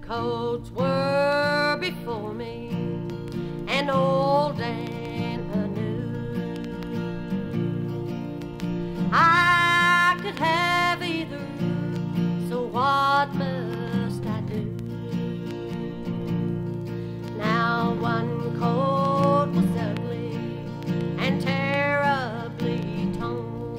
coats were before me, and old and new. I could have either, so what must I do? Now one coat was ugly and terribly torn,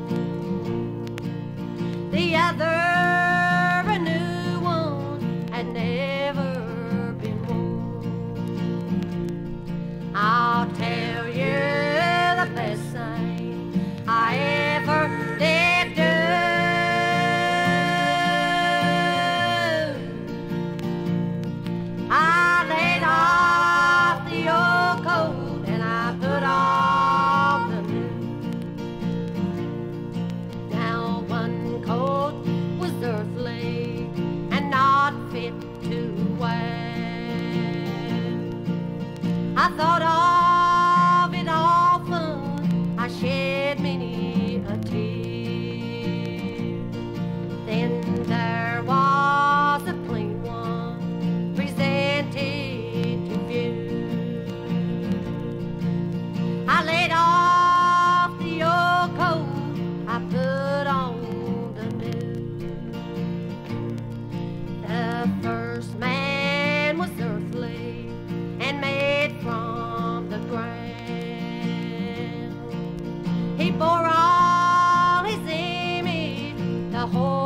the other a new one had never been worn. I'll tell you the best thing I ever did do. I laid off the old coat and I put on the new. Now one coat was earthly and not fit to wear. I thought of it often, I shed many a tear. Then there was a plain one presented to view. I laid off the old coat, I put on the new. The first man was earthly and made from the ground. He bore all his image, the whole